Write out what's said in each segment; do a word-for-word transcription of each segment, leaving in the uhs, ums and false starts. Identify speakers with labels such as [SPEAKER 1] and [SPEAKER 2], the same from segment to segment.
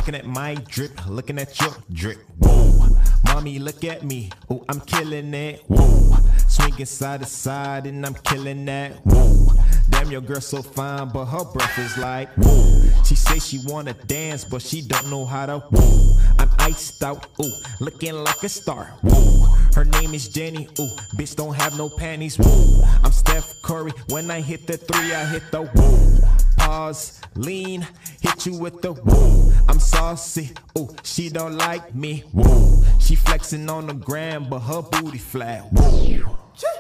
[SPEAKER 1] Looking at my drip, looking at your drip. Whoa, mommy, look at me. Oh, I'm killing it. Whoa, swinging side to side and I'm killing that. Whoa, damn, your girl so fine, but her breath is like whoa. She say she wanna dance, but she don't know how to. Whoa, I'm iced out. Ooh, looking like a star. Whoa, her name is Jenny. Ooh, bitch don't have no panties. Whoa, I'm Steph Curry. When I hit the three, I hit the whoa. Pause, lean, hit you with the whoa. I'm saucy, ooh, she don't like me, whoa. She flexing on the gram, but her booty flat, whoa.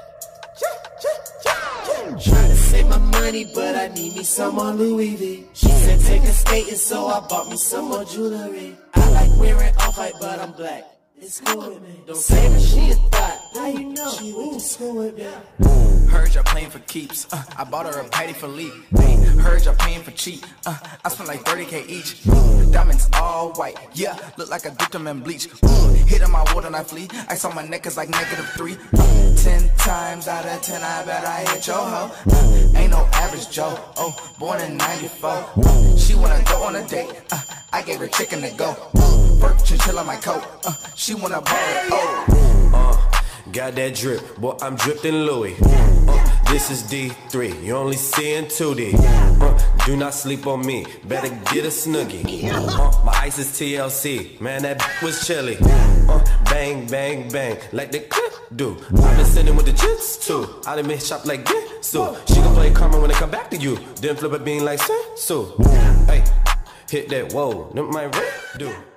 [SPEAKER 2] Trying to save my money, but I need me some more Louis V. She said take a skating, so I bought me some more jewelry. I like wearing off-white, but I'm black. It's cool with me. Don't say that she a thought. How you know? She went to school with me.
[SPEAKER 3] Heard y'all playing for keeps. Uh, I bought her a Patty Philippe. Hey, heard y'all paying for cheap. Uh, I spent like thirty K each. Diamonds all white. Yeah, look like I dipped them in bleach. Uh, hit on my water and I flee. Ice on my neck is like negative three. Uh, ten times out of ten, I bet I hit your hoe. Uh, ain't no average Joe. Oh, born in ninety-four. Uh, she wanna go on a date. Uh, I gave her chicken to go. Uh, Burke chinchilla my coat. Uh, she wanna borrow it. Oh.
[SPEAKER 4] Uh, got that drip, boy, I'm dripped in Louis. Uh, this is D three, you only see in two D. Uh, do not sleep on me, better get a snuggie. Uh, my ice is T L C, man, that was chilly. Uh, bang, bang, bang, like the clip do. I've been sitting with the jits too. I done been shop like this, so she gon' play karma when it come back to you. Then flip a bean like so. Hey, hit that whoa, that my rap do.